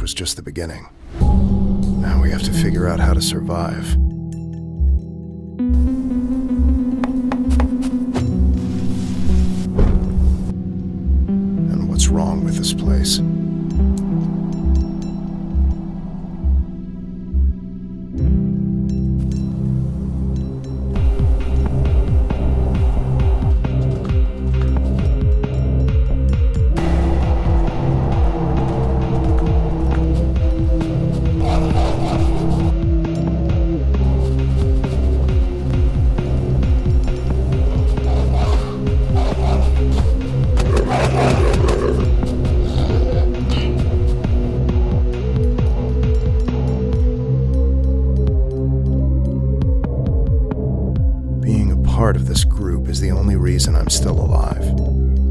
was just the beginning. Now we have to figure out how to survive. And what's wrong with this place? Being a part of this group is the only reason I'm still alive.